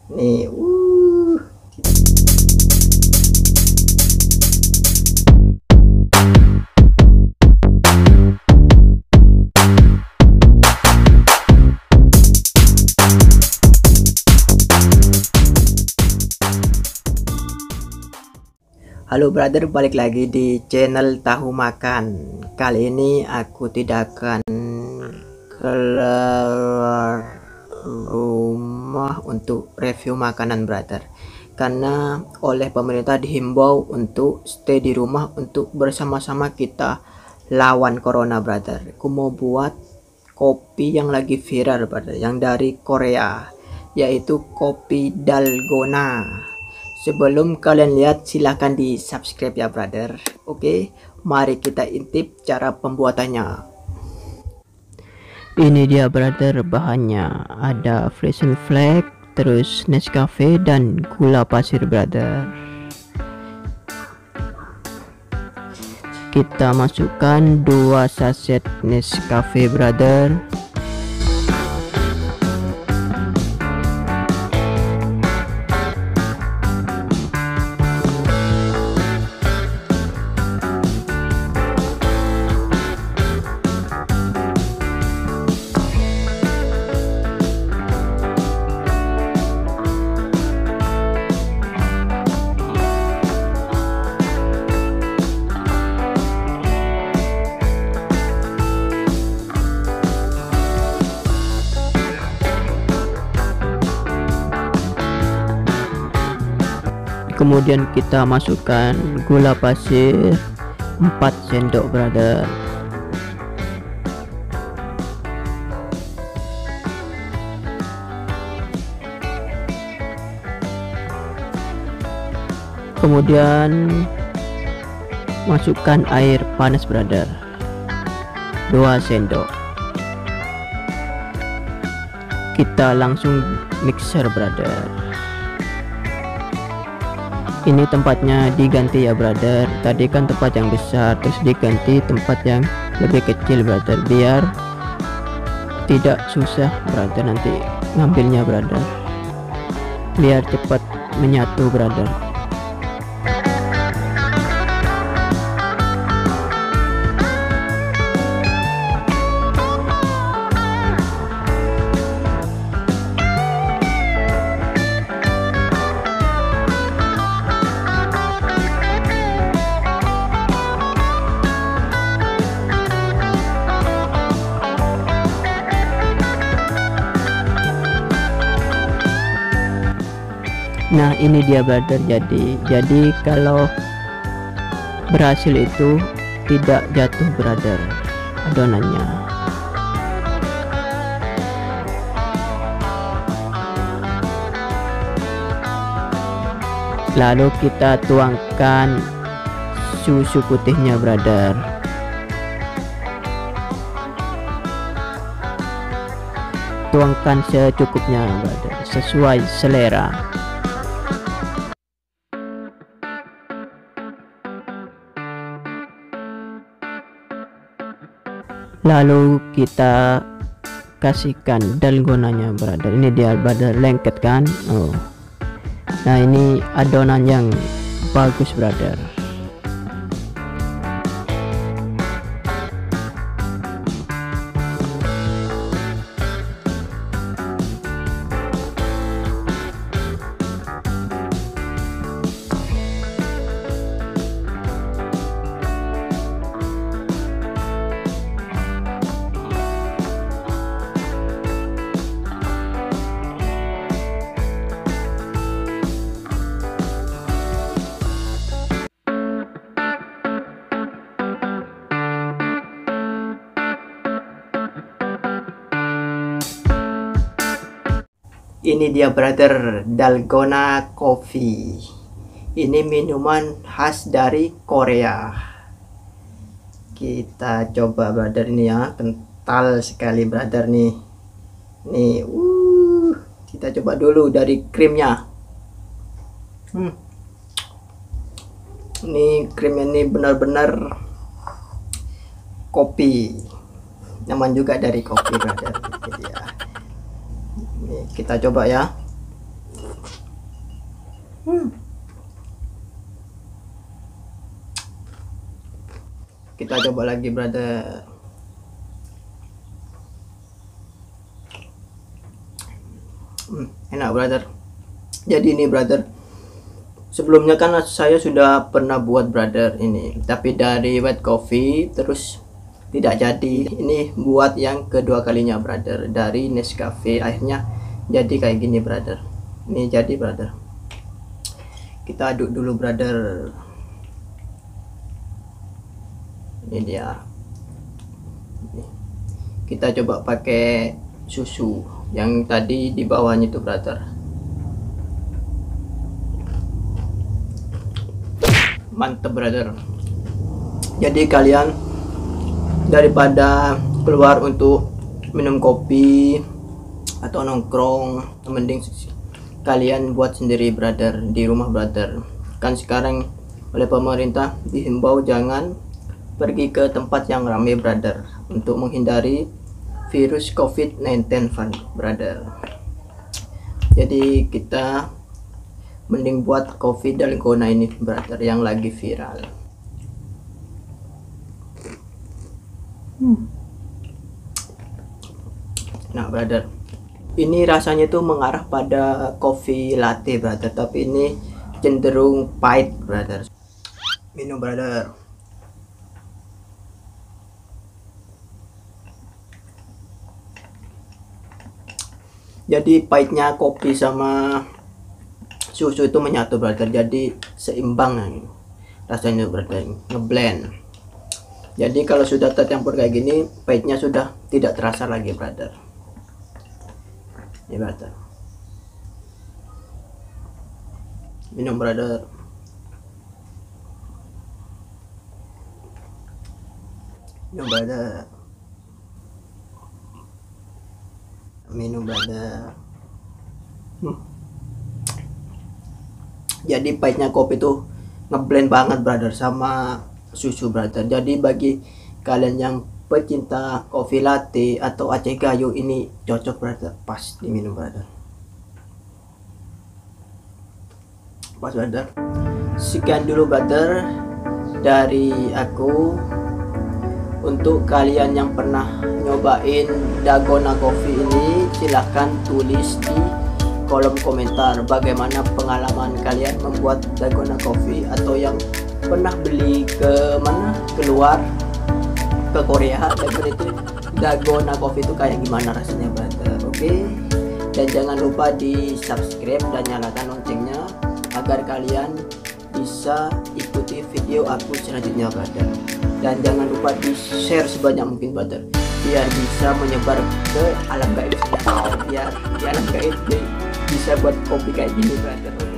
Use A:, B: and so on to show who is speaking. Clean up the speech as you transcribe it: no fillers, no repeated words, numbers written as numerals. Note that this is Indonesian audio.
A: nih. Halo brother, balik lagi di channel Tahu Makan. Kali ini aku tidak akan keluar rumah untuk review makanan brother, karena oleh pemerintah dihimbau untuk stay di rumah untuk bersama-sama kita lawan corona brother. Aku mau buat kopi yang lagi viral brother, yang dari Korea, yaitu kopi dalgona. Sebelum kalian lihat, silahkan di subscribe ya brother. Oke, mari kita intip cara pembuatannya. Ini dia brother bahannya, ada frozen flake, terus Nescafe dan gula pasir brother. Kita masukkan 2 saset Nescafe brother. Kemudian kita masukkan gula pasir 4 sendok brother. Kemudian masukkan air panas brother 2 sendok. Kita langsung mixer brother. Ini tempatnya diganti ya brother, tadi kan tempat yang besar terus diganti tempat yang lebih kecil brother, biar tidak susah brother nanti ngambilnya brother, biar cepat menyatu brother. Nah ini dia brother, jadi kalau berhasil itu tidak jatuh brother adonannya. Lalu kita tuangkan susu putihnya brother. Tuangkan secukupnya brother, sesuai selera. Lalu kita kasihkan dalgonanya brother. Ini dia brother, lengket kan. Nah ini adonan yang bagus brother. Ini dia brother, dalgona coffee. Ini minuman khas dari Korea. Kita coba brother, ini ya, kental sekali brother nih. Nih, kita coba dulu dari krimnya. Ini krimnya ini benar-benar kopi. Nyaman juga dari kopi brother. Jadi ya. Nih, kita coba ya. Kita coba lagi brother. Enak brother. Jadi ini brother, sebelumnya kan saya sudah pernah buat brother ini, tapi dari white coffee terus tidak jadi. Ini buat yang kedua kalinya brother, dari Nescafe akhirnya jadi kayak gini brother. Ini jadi brother, kita aduk dulu brother. Ini dia. Kita coba pakai susu yang tadi di bawahnya itu brother. Mantap brother. Jadi kalian daripada keluar untuk minum kopi atau nongkrong, mending kalian buat sendiri brother di rumah brother. Kan sekarang oleh pemerintah dihimbau jangan pergi ke tempat yang ramai brother untuk menghindari virus COVID-19 brother. Jadi kita mending buat kopi dalgona ini brother yang lagi viral. Nah brother, ini rasanya tuh mengarah pada kopi latte brother, tapi ini cenderung pahit brother. Minum brother. Jadi pahitnya kopi sama susu itu menyatu brother, jadi seimbang rasanya brother, ngeblend. Jadi kalau sudah tercampur kayak gini, pahitnya sudah tidak terasa lagi brother. Ya brother, minum brother. Minum brother. Minum brother. Jadi pahitnya kopi tuh ngeblend banget brother sama susu brother. Jadi bagi kalian yang pecinta kopi latte atau Aceh Gayo, ini cocok brother, pas diminum brother. Pas brother. Sekian dulu brother dari aku. Untuk kalian yang pernah nyobain dalgona coffee ini, silahkan tulis di kolom komentar bagaimana pengalaman kalian membuat dalgona coffee, atau yang pernah beli ke mana, keluar ke Korea dan itu dalgona coffee itu kayak gimana rasanya brother. Oke, dan jangan lupa di subscribe dan nyalakan loncengnya agar kalian bisa ikuti video aku selanjutnya brother. Dan jangan lupa di share sebanyak mungkin brother, biar bisa menyebar ke alam gaib, biar di alam gaib bisa buat kopi kayak gini brother.